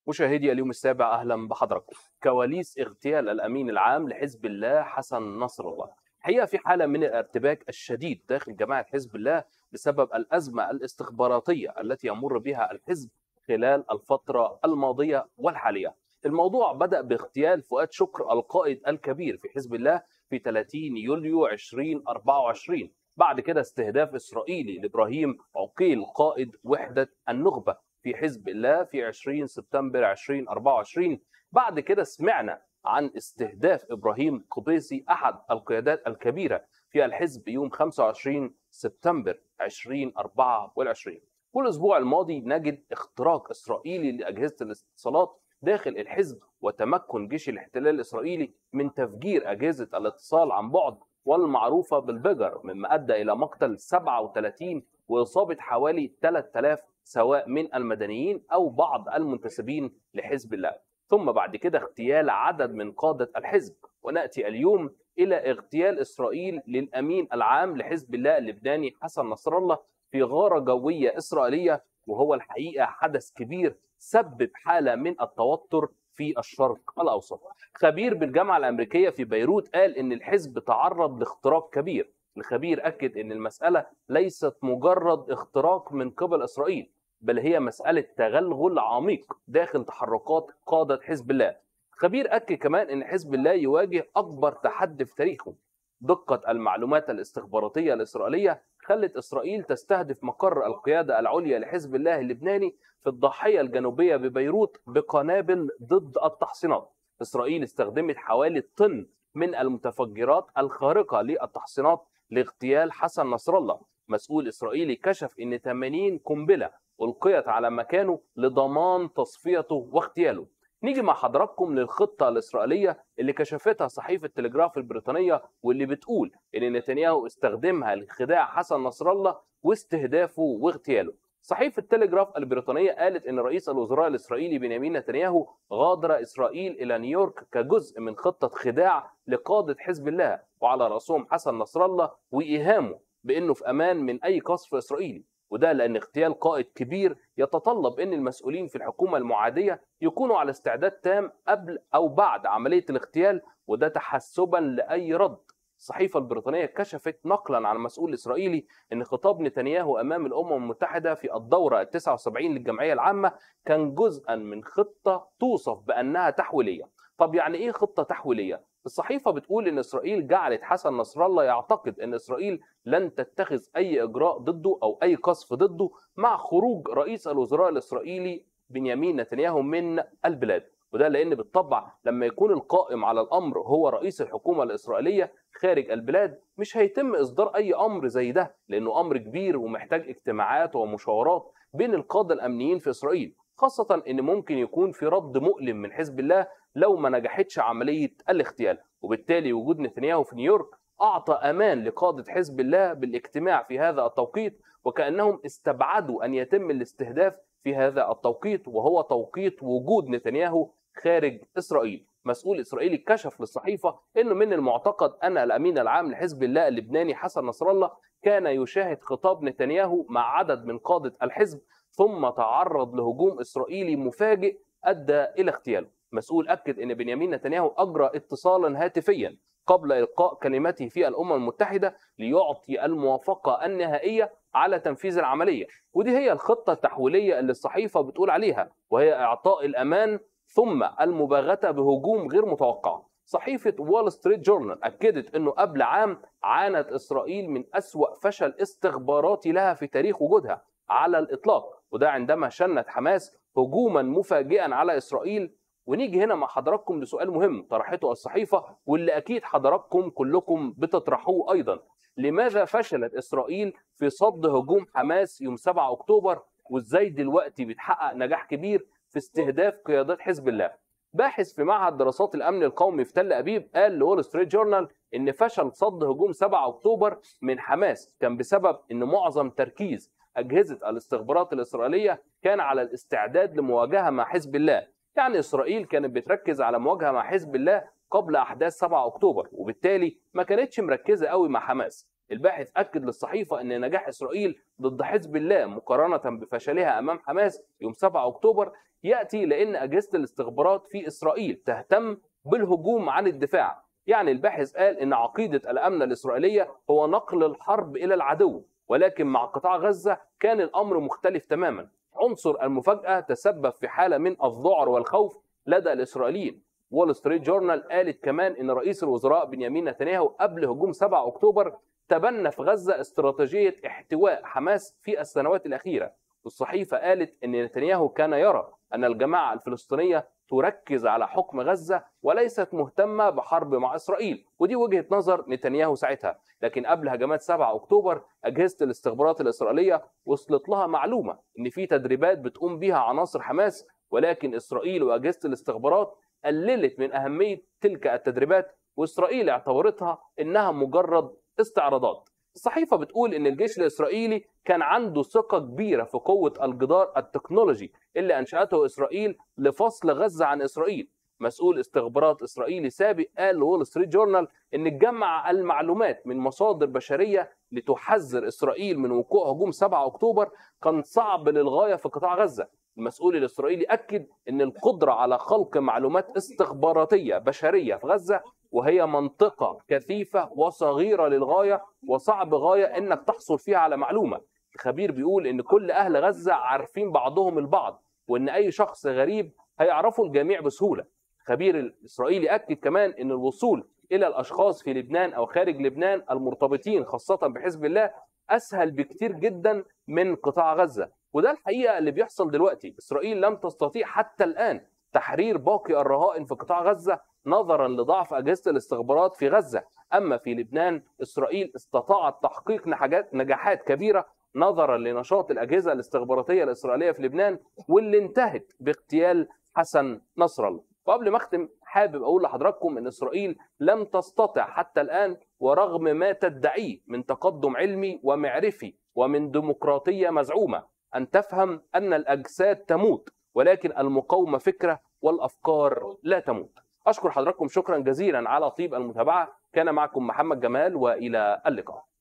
مشاهدي اليوم السابع، أهلا بحضراتكم. كواليس اغتيال الأمين العام لحزب الله حسن نصر الله. الحقيقة في حالة من الارتباك الشديد داخل جماعة حزب الله بسبب الأزمة الاستخباراتية التي يمر بها الحزب خلال الفترة الماضية والحالية. الموضوع بدأ باغتيال فؤاد شكر القائد الكبير في حزب الله في 30 يوليو 2024. بعد كده استهداف إسرائيلي لإبراهيم عقيل قائد وحدة النخبة في حزب الله في 20 سبتمبر 2024. بعد كده سمعنا عن استهداف إبراهيم قبيسي أحد القيادات الكبيرة في الحزب يوم 25 سبتمبر 2024. كل أسبوع الماضي نجد اختراق إسرائيلي لأجهزة الاتصالات داخل الحزب، وتمكن جيش الاحتلال الإسرائيلي من تفجير أجهزة الاتصال عن بعد والمعروفة بالبجر، مما أدى إلى مقتل 37 وإصابة حوالي 3000 سواء من المدنيين أو بعض المنتسبين لحزب الله. ثم بعد كده اغتيال عدد من قادة الحزب، ونأتي اليوم إلى اغتيال إسرائيل للأمين العام لحزب الله اللبناني حسن نصر الله في غارة جوية إسرائيلية، وهو الحقيقة حدث كبير سبب حالة من التوتر في الشرق الأوسط. خبير بالجامعة الأمريكية في بيروت قال إن الحزب تعرض لاختراق كبير. الخبير أكد إن المسألة ليست مجرد اختراق من قبل إسرائيل، بل هي مسألة تغلغل عميق داخل تحركات قادة حزب الله. الخبير أكد كمان إن حزب الله يواجه أكبر تحدي في تاريخه. دقة المعلومات الاستخباراتية الإسرائيلية خلت إسرائيل تستهدف مقر القيادة العليا لحزب الله اللبناني في الضاحية الجنوبية ببيروت بقنابل ضد التحصينات. إسرائيل استخدمت حوالي طن من المتفجرات الخارقة للتحصينات لاغتيال حسن نصر الله. مسؤول إسرائيلي كشف إن 80 قنبلة ألقيت على مكانه لضمان تصفيته واغتياله. نيجي مع حضراتكم للخطة الإسرائيلية اللي كشفتها صحيفة تلجراف البريطانية، واللي بتقول إن نتنياهو استخدمها لخداع حسن نصر الله واستهدافه واغتياله. صحيفة تلجراف البريطانية قالت إن رئيس الوزراء الإسرائيلي بنيامين نتنياهو غادر إسرائيل إلى نيويورك كجزء من خطة خداع لقادة حزب الله، وعلى رأسهم حسن نصر الله، وإيهامه بأنه في أمان من أي قصف إسرائيلي. وده لأن اغتيال قائد كبير يتطلب أن المسؤولين في الحكومة المعادية يكونوا على استعداد تام قبل أو بعد عملية الاغتيال، وده تحسبا لأي رد. الصحيفة البريطانية كشفت نقلا عن مسؤول إسرائيلي أن خطاب نتنياهو أمام الأمم المتحدة في الدورة 79 للجمعية العامة كان جزءا من خطة توصف بأنها تحويلية. طب يعني إيه خطة تحويلية؟ الصحيفة بتقول إن إسرائيل جعلت حسن نصر الله يعتقد أن إسرائيل لن تتخذ أي إجراء ضده أو أي قصف ضده مع خروج رئيس الوزراء الإسرائيلي بنيامين نتنياهو من البلاد. وده لأن بالطبع لما يكون القائم على الأمر هو رئيس الحكومة الإسرائيلية خارج البلاد، مش هيتم إصدار أي أمر زي ده، لأنه أمر كبير ومحتاج اجتماعات ومشاورات بين القادة الأمنيين في إسرائيل، خاصة إن ممكن يكون في رد مؤلم من حزب الله لو ما نجحتش عملية الاغتيال. وبالتالي وجود نتنياهو في نيويورك أعطى أمان لقادة حزب الله بالاجتماع في هذا التوقيت، وكأنهم استبعدوا أن يتم الاستهداف في هذا التوقيت، وهو توقيت وجود نتنياهو خارج إسرائيل. مسؤول إسرائيلي كشف للصحيفة أنه من المعتقد أن الأمين العام لحزب الله اللبناني حسن نصر الله كان يشاهد خطاب نتنياهو مع عدد من قادة الحزب، ثم تعرض لهجوم إسرائيلي مفاجئ أدى إلى اغتياله. مسؤول أكد أن بنيامين نتنياهو أجرى اتصالا هاتفيا قبل إلقاء كلمته في الأمم المتحدة ليعطي الموافقة النهائية على تنفيذ العملية. ودي هي الخطة التحويلية اللي الصحيفة بتقول عليها، وهي إعطاء الأمان ثم المباغتة بهجوم غير متوقع. صحيفة وول ستريت جورنال أكدت أنه قبل عام عانت إسرائيل من أسوأ فشل استخباراتي لها في تاريخ وجودها على الإطلاق، وده عندما شنت حماس هجوما مفاجئا على إسرائيل. ونيجي هنا مع حضراتكم لسؤال مهم طرحته الصحيفة، واللي أكيد حضراتكم كلكم بتطرحوه أيضا: لماذا فشلت إسرائيل في صد هجوم حماس يوم 7 أكتوبر، وإزاي دلوقتي بتحقق نجاح كبير في استهداف قيادات حزب الله؟ باحث في معهد دراسات الأمن القومي في تل أبيب قال لول ستريت جورنال إن فشل صد هجوم 7 أكتوبر من حماس كان بسبب إن معظم تركيز أجهزة الاستخبارات الإسرائيلية كان على الاستعداد لمواجهة مع حزب الله. يعني إسرائيل كانت بتركز على مواجهة مع حزب الله قبل أحداث 7 أكتوبر، وبالتالي ما كانتش مركزة قوي مع حماس. الباحث أكد للصحيفة أن نجاح إسرائيل ضد حزب الله مقارنة بفشلها أمام حماس يوم 7 أكتوبر يأتي لأن أجهزة الاستخبارات في إسرائيل تهتم بالهجوم عن الدفاع. يعني الباحث قال أن عقيدة الأمن الإسرائيلية هو نقل الحرب إلى العدو، ولكن مع قطاع غزة كان الأمر مختلف تماما. عنصر المفاجأة تسبب في حالة من الذعر والخوف لدى الإسرائيليين. وول ستريت جورنال قالت كمان أن رئيس الوزراء بنيامين نتنياهو قبل هجوم 7 أكتوبر تبنى في غزة استراتيجية احتواء حماس في السنوات الأخيرة. والصحيفة قالت أن نتنياهو كان يرى أن الجماعة الفلسطينية تركز على حكم غزة وليست مهتمة بحرب مع إسرائيل، ودي وجهة نظر نتنياهو ساعتها. لكن قبل هجمات 7 أكتوبر أجهزة الاستخبارات الإسرائيلية وصلت لها معلومة أن في تدريبات بتقوم بها عناصر حماس، ولكن إسرائيل وأجهزة الاستخبارات قللت من أهمية تلك التدريبات، وإسرائيل اعتبرتها إنها مجرد استعراضات. الصحيفة بتقول إن الجيش الإسرائيلي كان عنده ثقة كبيرة في قوة الجدار التكنولوجي اللي أنشأته إسرائيل لفصل غزة عن إسرائيل. مسؤول استخبارات إسرائيلي سابق قال لول ستريت جورنال إن جمع المعلومات من مصادر بشرية لتحذر إسرائيل من وقوع هجوم 7 أكتوبر كان صعب للغاية في قطاع غزة. المسؤول الإسرائيلي أكد أن القدرة على خلق معلومات استخباراتية بشرية في غزة، وهي منطقة كثيفة وصغيرة للغاية وصعب غاية أنك تحصل فيها على معلومة. الخبير بيقول أن كل أهل غزة عارفين بعضهم البعض، وأن أي شخص غريب هيعرفوا الجميع بسهولة. الخبير الإسرائيلي أكد كمان أن الوصول إلى الأشخاص في لبنان أو خارج لبنان المرتبطين خاصة بحزب الله أسهل بكتير جدا من قطاع غزة. وده الحقيقة اللي بيحصل دلوقتي. إسرائيل لم تستطيع حتى الآن تحرير باقي الرهائن في قطاع غزة نظرا لضعف أجهزة الاستخبارات في غزة. أما في لبنان إسرائيل استطاعت تحقيق نجاحات كبيرة نظرا لنشاط الأجهزة الاستخباراتية الإسرائيلية في لبنان، واللي انتهت باغتيال حسن نصر الله. وقبل ما أختم حابب أقول لحضراتكم أن إسرائيل لم تستطع حتى الآن ورغم ما تدعيه من تقدم علمي ومعرفي ومن ديمقراطية مزعومة أن تفهم أن الأجساد تموت، ولكن المقاومة فكرة والأفكار لا تموت. أشكر حضراتكم شكرا جزيلا على طيب المتابعة. كان معكم محمد جمال، وإلى اللقاء.